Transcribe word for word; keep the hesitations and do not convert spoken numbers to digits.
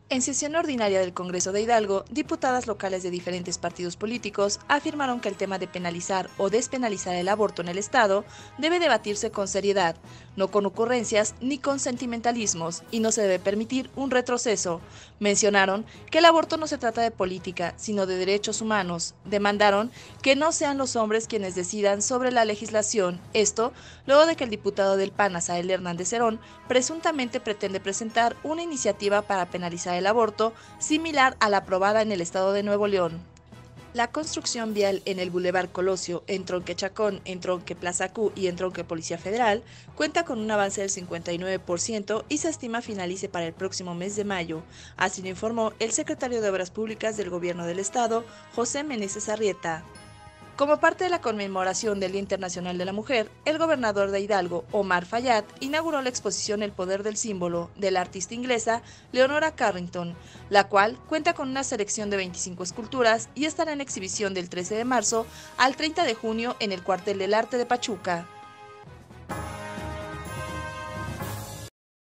En sesión ordinaria del Congreso de Hidalgo, diputadas locales de diferentes partidos políticos afirmaron que el tema de penalizar o despenalizar el aborto en el Estado debe debatirse con seriedad, no con ocurrencias ni con sentimentalismos, y no se debe permitir un retroceso. Mencionaron que el aborto no se trata de política, sino de derechos humanos. Demandaron que no sean los hombres quienes decidan sobre la legislación. Esto luego de que el diputado del P A N, Asael Hernández Herón, presuntamente pretende presentar una iniciativa para penalizar el aborto, similar a la aprobada en el estado de Nuevo León. La construcción vial en el Boulevard Colosio, Entronque Chacón, Entronque Plaza Q y Entronque Policía Federal cuenta con un avance del cincuenta y nueve por ciento y se estima finalice para el próximo mes de mayo. Así lo informó el secretario de Obras Públicas del Gobierno del Estado, José Meneses Arrieta. Como parte de la conmemoración del Día Internacional de la Mujer, el gobernador de Hidalgo, Omar Fayad, inauguró la exposición El Poder del Símbolo de la artista inglesa Leonora Carrington, la cual cuenta con una selección de veinticinco esculturas y estará en exhibición del trece de marzo al treinta de junio en el Cuartel del Arte de Pachuca.